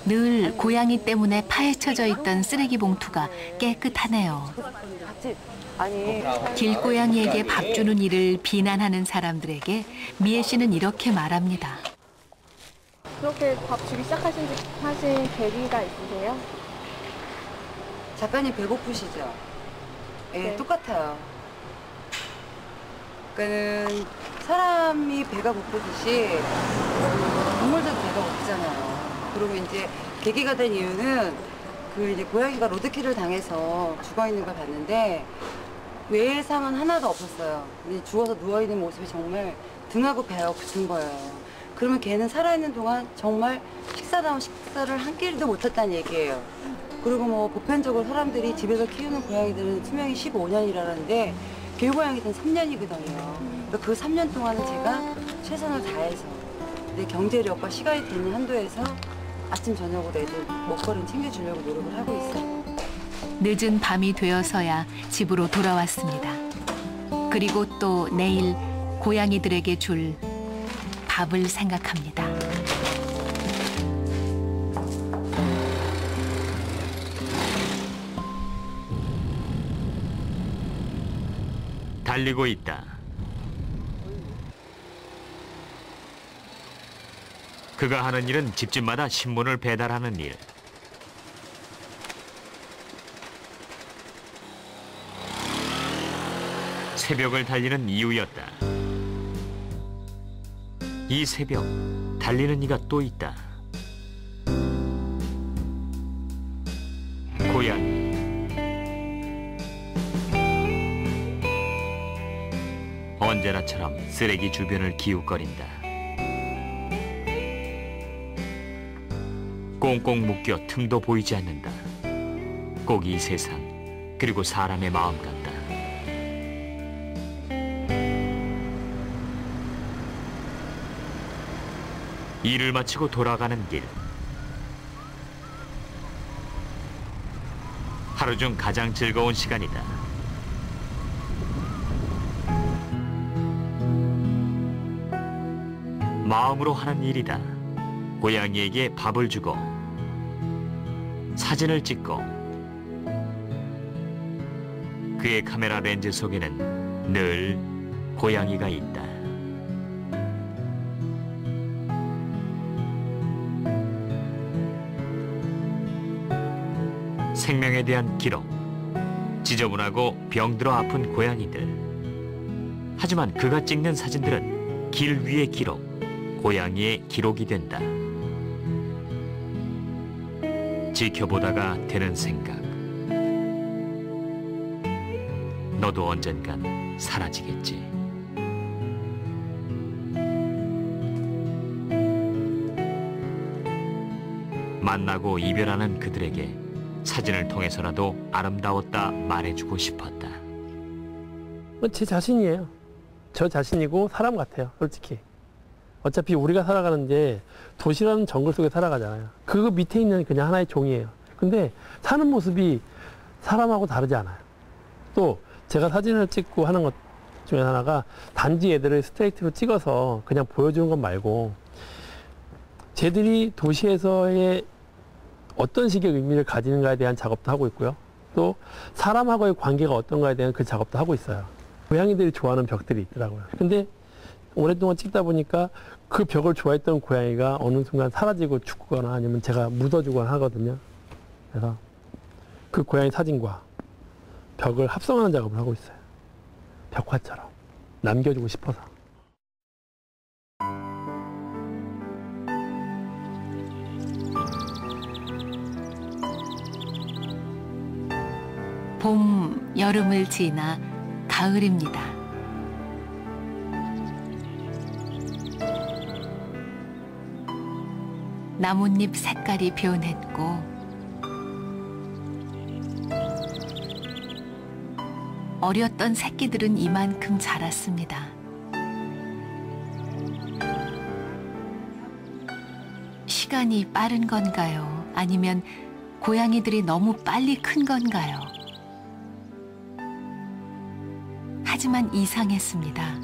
늘 고양이 때문에 파헤쳐져 있던 쓰레기 봉투가 깨끗하네요. 길고양이에게 밥 주는 일을 비난하는 사람들에게 미애 씨는 이렇게 말합니다. 그렇게 밥 주기 시작하신 계기가 있으세요? 작가님 배고프시죠? 네. 똑같아요. 그러니까는 사람이 배가 고프듯이 동물들도 배가 고프잖아요. 그리고 이제 계기가 된 이유는 그 이제 고양이가 로드킬을 당해서 죽어 있는 걸 봤는데 외상은 하나도 없었어요. 근데 죽어서 누워 있는 모습이 정말 등하고 배하고 붙은 거예요. 그러면 걔는 살아있는 동안 정말 식사다운 식사를 한 끼도 못했다는 얘기예요. 그리고 뭐 보편적으로 사람들이 집에서 키우는 고양이들은 수명이 15년이라는데 길고양이들은 3년이거든요. 그 3년 동안은 제가 최선을 다해서 내 경제력과 시간이 되는 한도에서 아침 저녁으로 애들 먹거리를 챙겨주려고 노력을 하고 있어요. 늦은 밤이 되어서야 집으로 돌아왔습니다. 그리고 또 내일 고양이들에게 줄 밥을 생각합니다. 달리고 있다. 그가 하는 일은 집집마다 신문을 배달하는 일. 새벽을 달리는 이유였다. 이 새벽, 달리는 이가 또 있다. 고양이. 언제나처럼 쓰레기 주변을 기웃거린다. 꽁꽁 묶여 틈도 보이지 않는다. 꼭 이 세상, 그리고 사람의 마음 같다. 일을 마치고 돌아가는 길. 하루 중 가장 즐거운 시간이다. 마음으로 하는 일이다. 고양이에게 밥을 주고 사진을 찍고 그의 카메라 렌즈 속에는 늘 고양이가 있다. 생명에 대한 기록, 지저분하고 병들어 아픈 고양이들. 하지만 그가 찍는 사진들은 길 위의 기록, 고양이의 기록이 된다. 지켜보다가 드는 생각. 너도 언젠간 사라지겠지. 만나고 이별하는 그들에게 사진을 통해서라도 아름다웠다 말해주고 싶었다. 제 자신이에요. 저 자신이고 사람 같아요, 솔직히. 어차피 우리가 살아가는데 도시라는 정글 속에 살아가잖아요. 그 밑에 있는 그냥 하나의 종이에요. 근데 사는 모습이 사람하고 다르지 않아요. 또 제가 사진을 찍고 하는 것 중에 하나가 단지 애들을 스트레이트로 찍어서 그냥 보여주는 것 말고 쟤들이 도시에서의 어떤 식의 의미를 가지는가에 대한 작업도 하고 있고요. 또 사람하고의 관계가 어떤가에 대한 그 작업도 하고 있어요. 고양이들이 좋아하는 벽들이 있더라고요. 근데 오랫동안 찍다 보니까 그 벽을 좋아했던 고양이가 어느 순간 사라지고 죽거나 아니면 제가 묻어주거나 하거든요. 그래서 그 고양이 사진과 벽을 합성하는 작업을 하고 있어요. 벽화처럼 남겨주고 싶어서. 봄, 여름을 지나 가을입니다. 나뭇잎 색깔이 변했고 어렸던 새끼들은 이만큼 자랐습니다. 시간이 빠른 건가요? 아니면 고양이들이 너무 빨리 큰 건가요? 하지만 이상했습니다.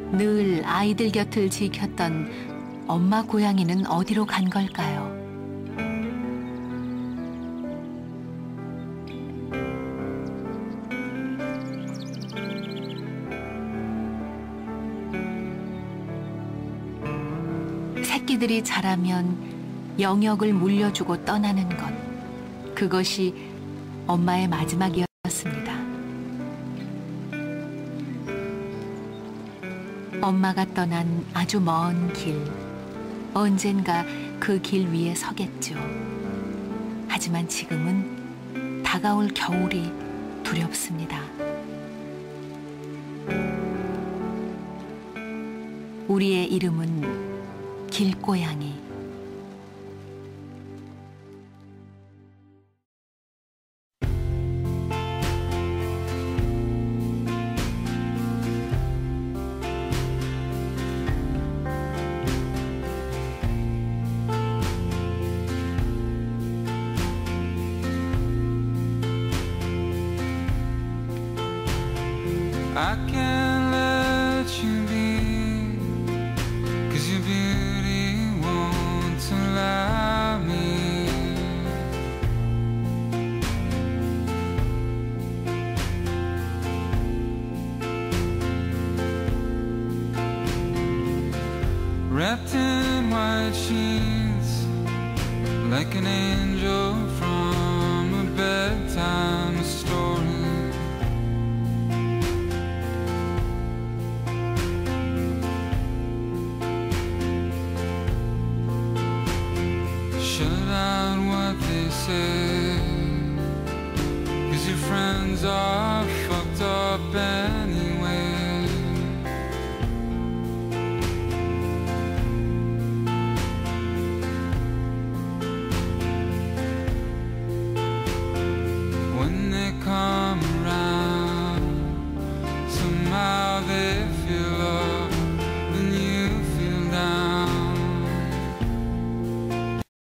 늘 아이들 곁을 지켰던 엄마 고양이는 어디로 간 걸까요? 새끼들이 자라면 영역을 물려주고 떠나는 것. 그것이 엄마의 마지막이었습니다. 엄마가 떠난 아주 먼 길. 언젠가 그 길 위에 서겠죠. 하지만 지금은 다가올 겨울이 두렵습니다. 우리의 이름은 길고양이. I can't